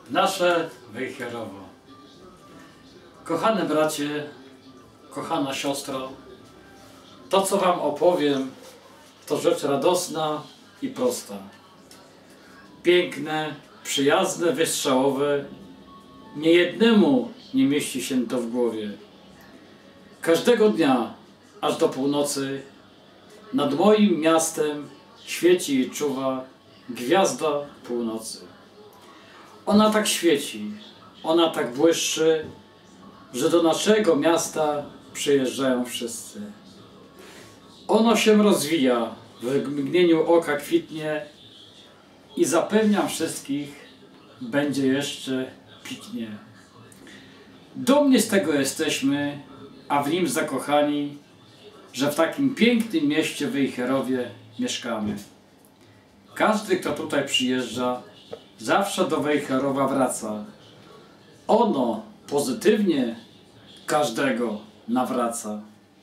Nasze Wejherowo. Kochany bracie, kochana siostro, to co wam opowiem, to rzecz radosna i prosta. Piękne, przyjazne, wystrzałowe, niejednemu nie mieści się to w głowie. Każdego dnia, aż do północy, nad moim miastem świeci i czuwa gwiazda północy. Ona tak świeci, ona tak błyszczy, że do naszego miasta przyjeżdżają wszyscy. Ono się rozwija, w mgnieniu oka kwitnie i zapewniam wszystkich, będzie jeszcze pięknie. Dumni z tego jesteśmy, a w nim zakochani, że w takim pięknym mieście Wejherowie mieszkamy. Każdy, kto tutaj przyjeżdża, zawsze do Wejherowa wraca. Ono pozytywnie każdego nawraca.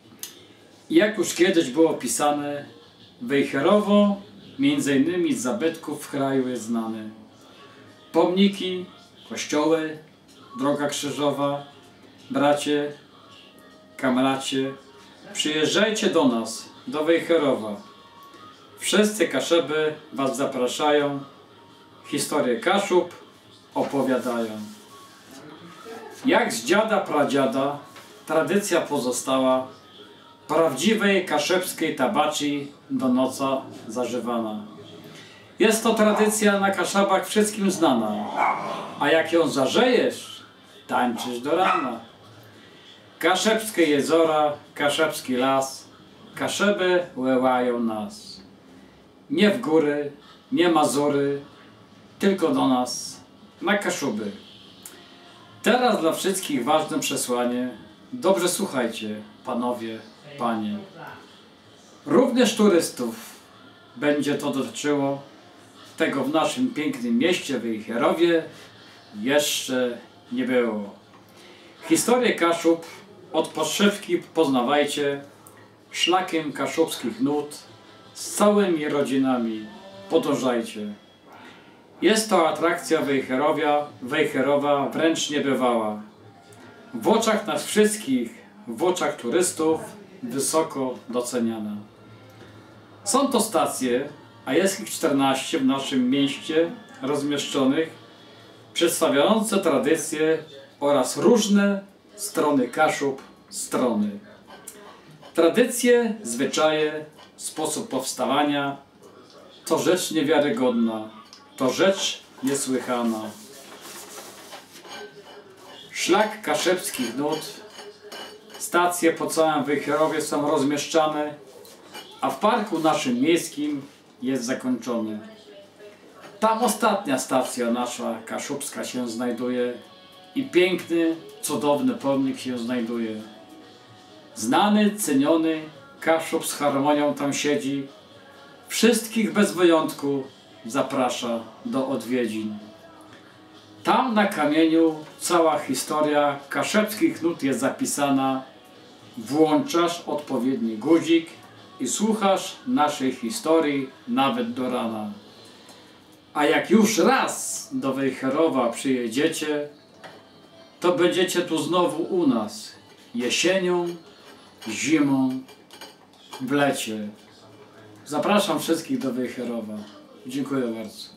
I jak już kiedyś było pisane, Wejherowo między innymi z zabytków w kraju jest znane. Pomniki, kościoły, droga krzyżowa. Bracie, kamracie, przyjeżdżajcie do nas, do Wejherowa. Wszyscy Kaszeby was zapraszają, historię Kaszub opowiadają. Jak z dziada pradziada tradycja pozostała, prawdziwej kaszebskiej tabaci do noca zażywana. Jest to tradycja na Kaszabach wszystkim znana, a jak ją zażejesz, tańczysz do rana. Kaszebskie jezora, kaszebski las, Kaszeby łełają nas. Nie w góry, nie Mazury, tylko do nas, na Kaszuby. Teraz dla wszystkich ważne przesłanie. Dobrze słuchajcie, panowie, panie. Również turystów będzie to dotyczyło. Tego w naszym pięknym mieście Wejherowie jeszcze nie było. Historię Kaszub od podszewki poznawajcie, szlakiem kaszubskich nut z całymi rodzinami podążajcie. Jest to atrakcja Wejherowa wręcz niebywała. W oczach nas wszystkich, w oczach turystów wysoko doceniana. Są to stacje, a jest ich 14 w naszym mieście rozmieszczonych, przedstawiające tradycje oraz różne strony Kaszub, strony. Tradycje, zwyczaje, sposób powstawania to rzecz niewiarygodna, to rzecz niesłychana. Szlak kaszebskich nut, stacje po całym Wejherowie są rozmieszczane, a w parku naszym miejskim jest zakończony. Tam ostatnia stacja nasza kaszubska się znajduje i piękny, cudowny pomnik się znajduje. Znany, ceniony Kaszub z harmonią tam siedzi, wszystkich bez wyjątku zaprasza do odwiedzin. Tam na kamieniu cała historia kaszebskich nut jest zapisana. Włączasz odpowiedni guzik i słuchasz naszej historii nawet do rana. A jak już raz do Wejherowa przyjedziecie, to będziecie tu znowu u nas jesienią, zimą, w lecie. Zapraszam wszystkich do Wejherowa. Dziękuję bardzo.